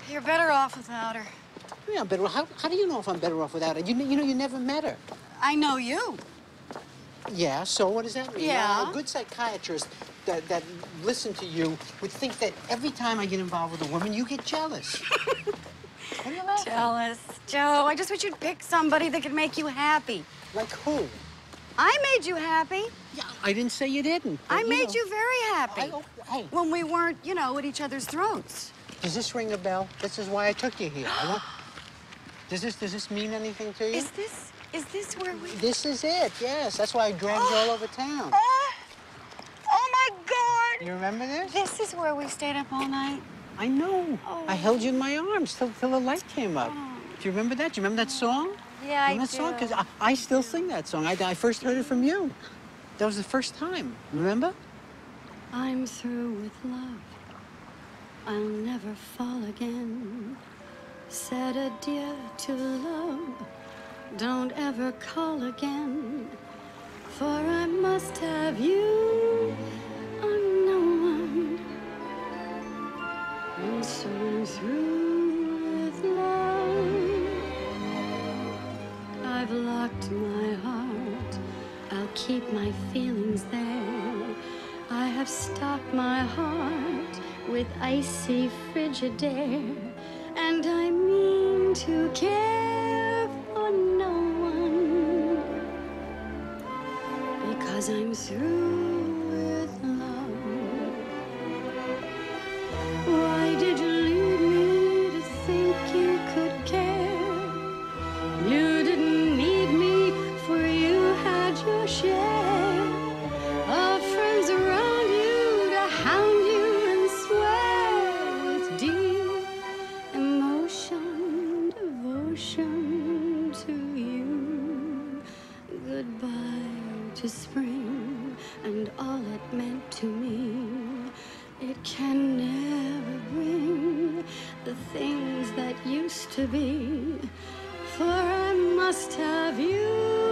You're better off without her. Yeah, I'm better. How do you know if I'm better off without her? You know, you never met her. I know you. Yeah, so what does that mean? Yeah. A good psychiatrist that listened to you would think that every time I get involved with a woman, you get jealous. What are you laughing? Jealous. Joe, I just wish you'd pick somebody that could make you happy. Like who? I made you happy. Yeah, I didn't say you didn't. I made you very happy. Hey. When we weren't, you know, at each other's throats. Does this ring a bell? This is why I took you here. Does this mean anything to you? Is this where we... This is it, yes. That's why I dragged you all over town. Oh, my God. You remember this? This is where we stayed up all night. I know. Oh. I held you in my arms till the light came up. Oh. Do you remember that? Do you remember that song? Yeah, I do. That song? Because I still sing that song. I first heard it from you. That was the first time. Remember? I'm through with love. I'll never fall again. Said adieu to love. Don't ever call again. For I must have you. I'm no one. And so I'm through with love. I've locked my heart. I'll keep my feelings there. I have stocked my heart with icy frigid air. And I mean to care for no one. Because I'm through with love. Why did you lead me to think you could care? You didn't need me, for you had your share of friends around you to hound you and swear with deep emotion, devotion to you. Goodbye to spring and all it meant to me. It can never bring the things that used to be. For I must have you.